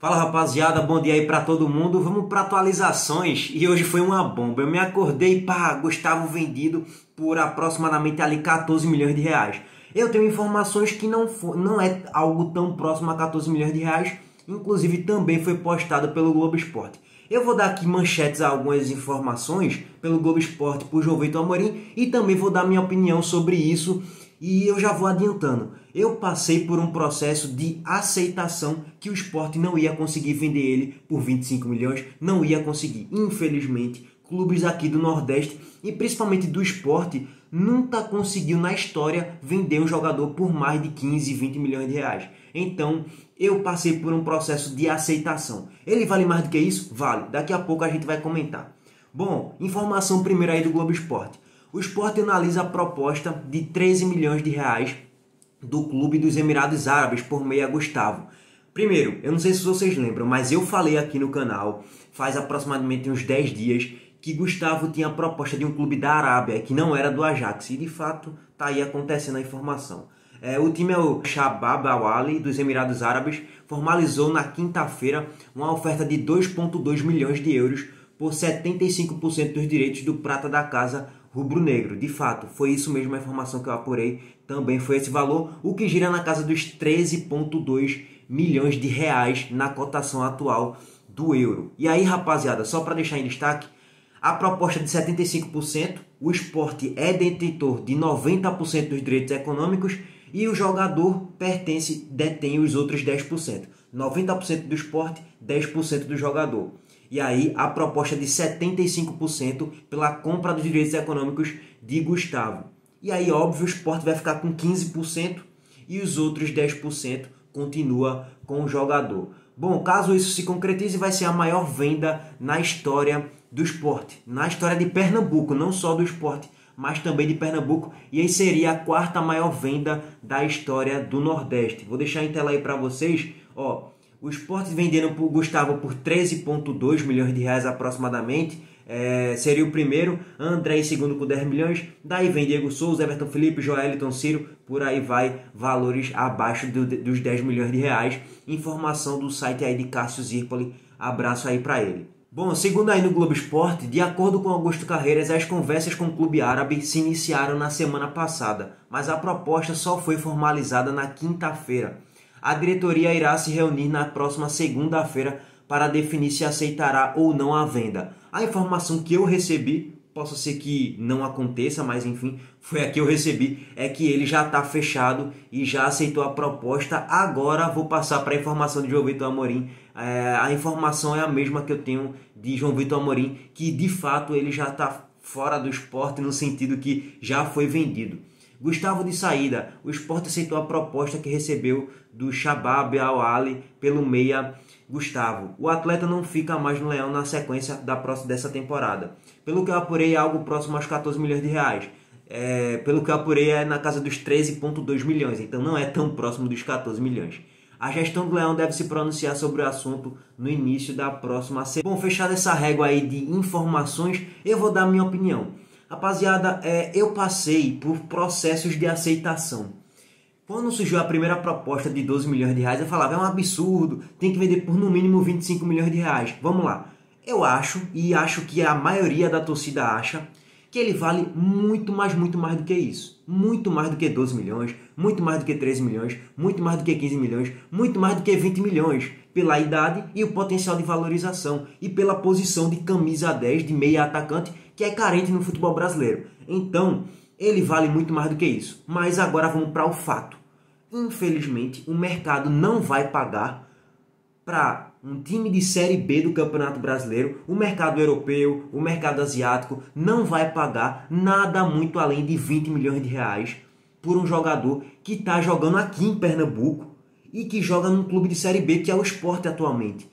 Fala rapaziada, bom dia aí pra todo mundo. Vamos para atualizações e hoje foi uma bomba. Eu me acordei, pá, Gustavo vendido por aproximadamente ali 14 milhões de reais. Eu tenho informações que não é algo tão próximo a 14 milhões de reais, inclusive também foi postado pelo Globo Esporte. Eu vou dar aqui manchetes a algumas informações pelo Globo Esporte por João Vitor Amorim e também vou dar minha opinião sobre isso. E eu já vou adiantando, eu passei por um processo de aceitação que o Sport não ia conseguir vender ele por 25 milhões, não ia conseguir. Infelizmente, clubes aqui do Nordeste e principalmente do Sport nunca conseguiu na história vender um jogador por mais de 15, 20 milhões de reais. Então, eu passei por um processo de aceitação. Ele vale mais do que isso? Vale. Daqui a pouco a gente vai comentar. Bom, informação primeiro aí do Globo Esporte. O Sport analisa a proposta de 13 milhões de reais do clube dos Emirados Árabes por meia Gustavo. Primeiro, eu não sei se vocês lembram, mas eu falei aqui no canal, faz aproximadamente uns 10 dias, que Gustavo tinha a proposta de um clube da Arábia, que não era do Ajax, e de fato está aí acontecendo a informação. O time é o Shabab Al-Ahly dos Emirados Árabes, formalizou na quinta-feira uma oferta de 2,2 milhões de euros por 75% dos direitos do prata da casa rubro-negro. De fato, foi isso mesmo a informação que eu apurei, também foi esse valor, o que gira na casa dos 13,2 milhões de reais na cotação atual do euro. E aí, rapaziada, só para deixar em destaque, a proposta de 75%, o Sport é detentor de 90% dos direitos econômicos e o jogador detém os outros 10%. 90% do Sport, 10% do jogador. E aí a proposta de 75% pela compra dos direitos econômicos de Gustavo. E aí, óbvio, o Sport vai ficar com 15% e os outros 10% continua com o jogador. Bom, caso isso se concretize, vai ser a maior venda na história do Sport. Na história de Pernambuco, não só do Sport, mas também de Pernambuco. E aí seria a quarta maior venda da história do Nordeste. Vou deixar em tela aí para vocês, ó. O Sport vendendo para o Gustavo por 13,2 milhões de reais aproximadamente. Seria o primeiro, André em segundo com 10 milhões, daí vem Diego Souza, Everton Felipe, Joeliton, Ciro, por aí vai, valores abaixo dos 10 milhões de reais. Informação do site aí de Cássio Zirpoli, abraço aí para ele. Bom, segundo aí no Globo Esporte, de acordo com Augusto Carreiras, as conversas com o clube árabe se iniciaram na semana passada, mas a proposta só foi formalizada na quinta-feira. A diretoria irá se reunir na próxima segunda-feira para definir se aceitará ou não a venda. A informação que eu recebi, possa ser que não aconteça, mas enfim, foi a que eu recebi, é que ele já está fechado e já aceitou a proposta. Agora vou passar para a informação de João Vitor Amorim. A informação é a mesma que eu tenho de João Vitor Amorim, que de fato ele já está fora do Sport no sentido que já foi vendido. Gustavo de saída, o Sport aceitou a proposta que recebeu do Shabab Al-Ahly pelo meia Gustavo. O atleta não fica mais no Leão na sequência dessa temporada. Pelo que eu apurei, é algo próximo aos 14 milhões de reais. Pelo que eu apurei, é na casa dos 13,2 milhões, então não é tão próximo dos 14 milhões. A gestão do Leão deve se pronunciar sobre o assunto no início da próxima semana. Bom, fechada essa régua aí de informações, eu vou dar minha opinião. Rapaziada, eu passei por processos de aceitação. Quando surgiu a primeira proposta de 12 milhões de reais, eu falava, é um absurdo, tem que vender por no mínimo 25 milhões de reais. Vamos lá. Eu acho, e acho que a maioria da torcida acha, que ele vale muito mais do que isso. Muito mais do que 12 milhões, muito mais do que 13 milhões, muito mais do que 15 milhões, muito mais do que 20 milhões, pela idade e o potencial de valorização, e pela posição de camisa 10, de meia atacante, que é carente no futebol brasileiro. Então, ele vale muito mais do que isso. Mas agora vamos para o fato. Infelizmente, o mercado não vai pagar para um time de Série B do Campeonato Brasileiro, o mercado europeu, o mercado asiático, não vai pagar nada muito além de 20 milhões de reais por um jogador que está jogando aqui em Pernambuco e que joga num clube de Série B, que é o Sport atualmente.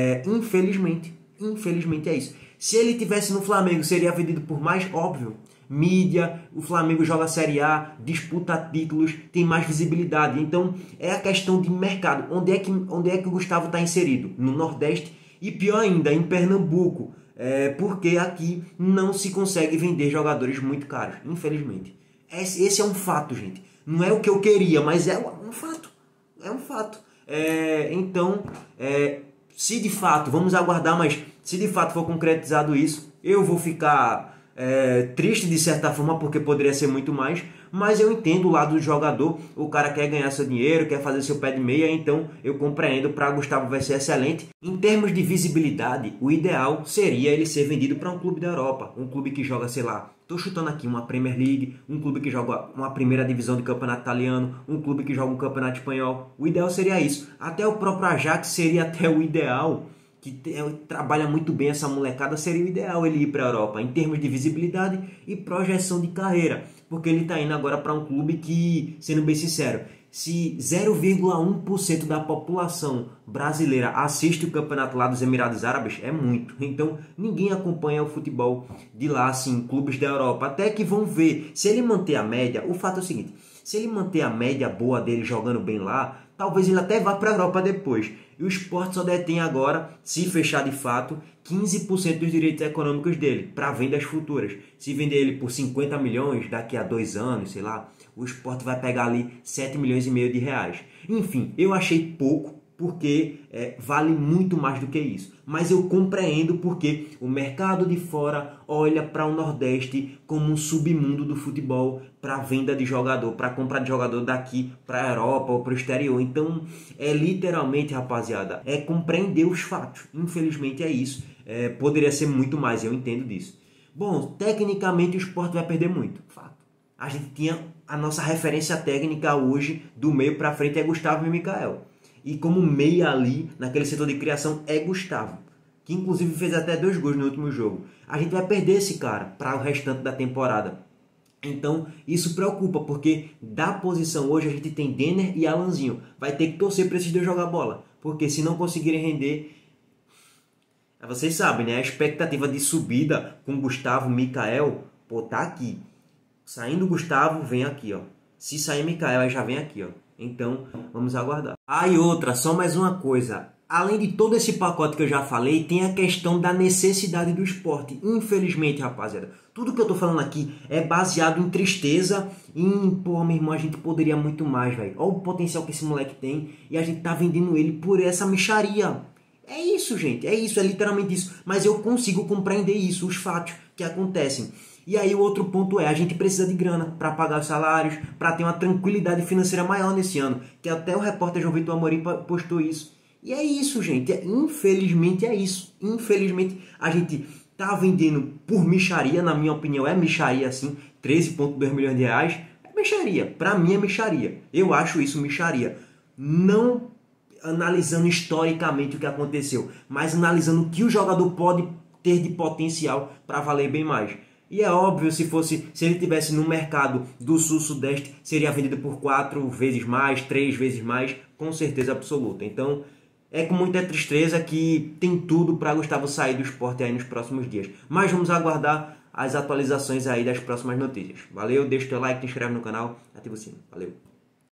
Infelizmente é isso. Se ele tivesse no Flamengo, seria vendido por mais, óbvio. Mídia, o Flamengo joga a Série A, disputa títulos, tem mais visibilidade. Então, é a questão de mercado. Onde é que o Gustavo está inserido? No Nordeste e, pior ainda, em Pernambuco. Porque aqui não se consegue vender jogadores muito caros, infelizmente. Esse é um fato, gente. Não é o que eu queria, mas é um fato. É um fato. Então, se de fato, vamos aguardar, mas se de fato for concretizado isso, eu vou ficar triste de certa forma, porque poderia ser muito mais, mas eu entendo o lado do jogador, o cara quer ganhar seu dinheiro, quer fazer seu pé de meia, então eu compreendo, para Gustavo vai ser excelente. Em termos de visibilidade, o ideal seria ele ser vendido para um clube da Europa, um clube que joga, sei lá, tô chutando aqui, uma Premier League, um clube que joga uma primeira divisão de campeonato italiano, um clube que joga um campeonato espanhol. O ideal seria isso. Até o próprio Ajax seria até o ideal, que trabalha muito bem essa molecada, seria o ideal ele ir para a Europa, em termos de visibilidade e projeção de carreira. Porque ele está indo agora para um clube que, sendo bem sincero, se 0,1% da população brasileira assiste o campeonato lá dos Emirados Árabes, é muito. Então, ninguém acompanha o futebol de lá, assim, clubes da Europa. Até que vão ver. Se ele manter a média, o fato é o seguinte, se ele manter a média boa dele jogando bem lá, talvez ele até vá para a Europa depois. E o Sport só detém agora, se fechar de fato, 15% dos direitos econômicos dele, para vendas futuras. Se vender ele por 50 milhões daqui a 2 anos, sei lá, o Sport vai pegar ali 7 milhões e meio de reais. Enfim, eu achei pouco, porque vale muito mais do que isso. Mas eu compreendo porque o mercado de fora olha para o Nordeste como um submundo do futebol, para venda de jogador, para compra de jogador daqui para a Europa ou para o exterior. Então, literalmente, rapaziada, compreender os fatos. Infelizmente é isso. Poderia ser muito mais, eu entendo disso. Bom, tecnicamente o Sport vai perder muito, fato. A gente tinha a nossa referência técnica hoje, do meio para frente, é Gustavo e Mikael. E como meia ali, naquele setor de criação, é Gustavo, que inclusive fez até 2 gols no último jogo. A gente vai perder esse cara para o restante da temporada. Então, isso preocupa, porque da posição hoje a gente tem Denner e Alanzinho. Vai ter que torcer para esses dois jogar bola, porque se não conseguirem render... Vocês sabem, né? A expectativa de subida com Gustavo e Mikael, pô, tá aqui. Saindo Gustavo, vem aqui, ó. Se sair Mikael, aí já vem aqui, ó. Então, vamos aguardar. E outra, só mais uma coisa. Além de todo esse pacote que eu já falei, tem a questão da necessidade do esporte. Infelizmente, rapaziada, tudo que eu tô falando aqui é baseado em tristeza. Pô, meu irmão, a gente poderia muito mais, velho. Olha o potencial que esse moleque tem e a gente tá vendendo ele por essa mixaria. É isso, gente, é isso, é literalmente isso. Mas eu consigo compreender isso, os fatos que acontecem. E aí o outro ponto a gente precisa de grana para pagar os salários, para ter uma tranquilidade financeira maior nesse ano. Que até o repórter João Vitor Amorim postou isso. E é isso, gente. Infelizmente é isso. Infelizmente a gente tá vendendo por mixaria, na minha opinião é mixaria assim, 13,2 milhões de reais. É mixaria, para mim é mixaria. Eu acho isso mixaria. Não analisando historicamente o que aconteceu, mas analisando o que o jogador pode ter de potencial para valer bem mais. E é óbvio, se ele tivesse no mercado do sul-sudeste, seria vendido por 4 vezes mais, 3 vezes mais, com certeza absoluta. Então, é com muita tristeza que tem tudo para Gustavo sair do esporte aí nos próximos dias. Mas vamos aguardar as atualizações aí das próximas notícias. Valeu, deixa o teu like, te inscreve no canal, ativa o sino. Valeu!